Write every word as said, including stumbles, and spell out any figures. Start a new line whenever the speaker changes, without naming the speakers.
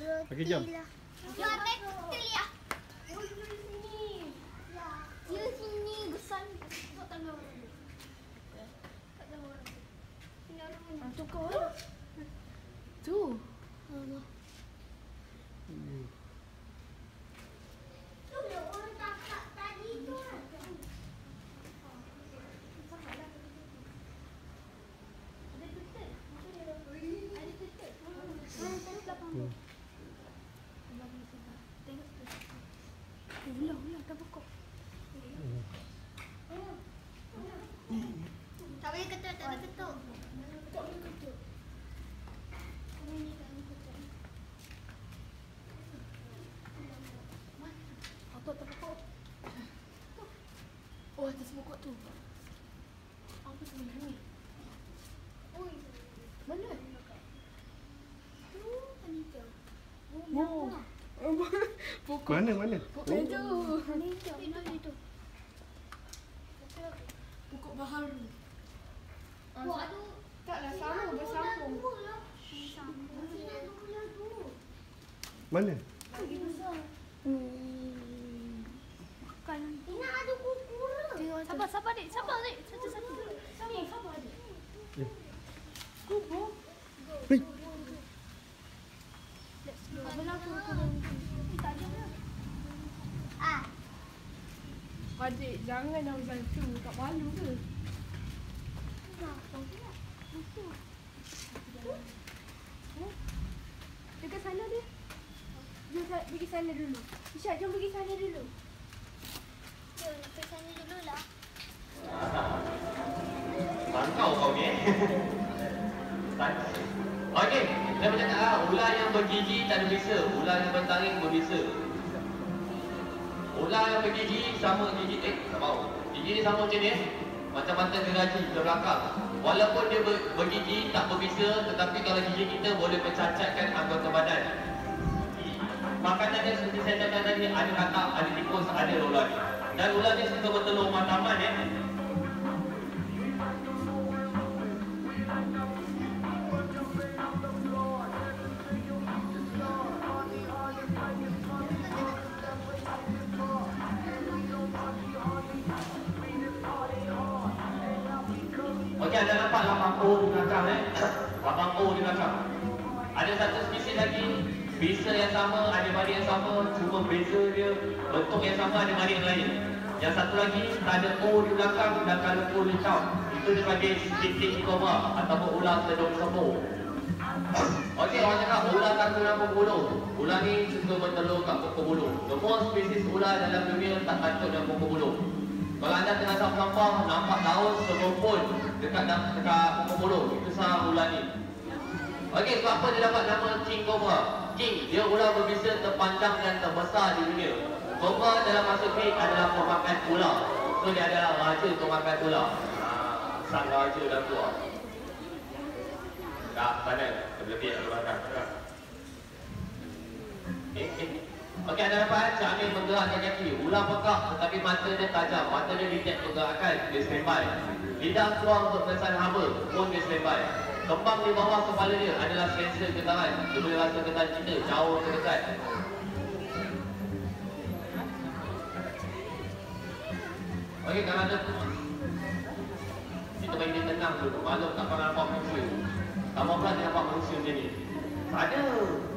Okey, jom.
Jom betul ya. Sini. Ya sini besar. Tak tangga orang. Tak tangga orang. Sini orang.
Tu kau. Tu.
Allah.
Hmm.
Tu dia orang takak tadi tu.
Hmm.
Ulah, ulah, tak pokok.
Tak boleh ketuk, tak boleh ketuk. Tak boleh ketuk.
Apa tak pokok? Oh, atas pokok tu. Apa sebenarnya ni?
Oi.
Mana?
Tu panitia.
Oh. Pokok.
Mana mana?
Pokok tu.
Panitia. Mana itu?
Pokok baharu.
Wah, tu.
Taklah sama bersambung.
Mana?
Lagi besar.
Hmm.
Kan. Ini ada kuku lah.
Sabar, sabar dik. Sabar dik. Satu-satu. Sabar, sabar dik.
Eh.
Kubur.
Hei.
Berlaku.
Tak ada lah. Ah.
Adik, jangan nak macam tu. Tak malu ke? Dekat sana dia. Jom pergi sana dulu. Isyak, jom pergi sana dulu.
Jom nak pergi sana dulu lah.
Langkau kau ni eh. Okey, saya bercakap lah, ular yang bergigi tak ada bisa, ular yang bertaring berbisa. Ular yang bergigi sama gigi, eh tak tahu. Gigi ni sama macam ni eh. Macam mata geraji ke belakang. Walaupun dia ber, bergigi tak berbisa, tetapi kalau gigi kita boleh mencacatkan anggota badan. Makanan dia seperti saya cakap tadi, ada kakak, ada tikus, ada ular ni. Dan ular ni suka bertelur mataman eh. Okey, ada nampak lapang O di belakang eh? Lapang O di belakang. Ada satu spesies lagi, bisa yang sama, ada mari yang sama, cuma beza dia bentuk yang sama, ada mari yang lain. Yang satu lagi, tak ada O di belakang dan colourful hitam. Itu dipanggil stick cobra ataupun ular tedung sembur. Okey, orang cakap ular kandungan pembuluh. Ular ni suka bertelur kat pokok buluh. Semua spesies ular dalam dunia tak takut dengan pokok buluh. Kalau anda tengah sampah-sampah, nampak daun serumpun dekat dekat pokok buluh, itu sarang ular ni. Okey, sebab apa dia dapat nama King Cobra? King, dia ular berbisa terpanjang dan terbesar di dunia. Cobra dalam maksud ni adalah pemakan ular. So dia adalah raja pemakan ular. Ha, sang raja dan tua. Tak, sana. Lebih ke belakang. Eh, eh. Okey, anda dapat Cik Amir menggerakkan kaki. Ular pekak tetapi mata dia tajam. Mata dia detect pergerakan. Dia standby. Lidah keluar untuk pesan haba pun dia standby. Kembang di bawah kepala dia adalah sensor getaran. Dia boleh rasa getaran kita jauh ke dekat. Okey, kalau ada kita bagi dia tenang dulu. Maklum tak pernah nampak manusia. Tak mau pula dia nampak manusia macam ni. Tak ada.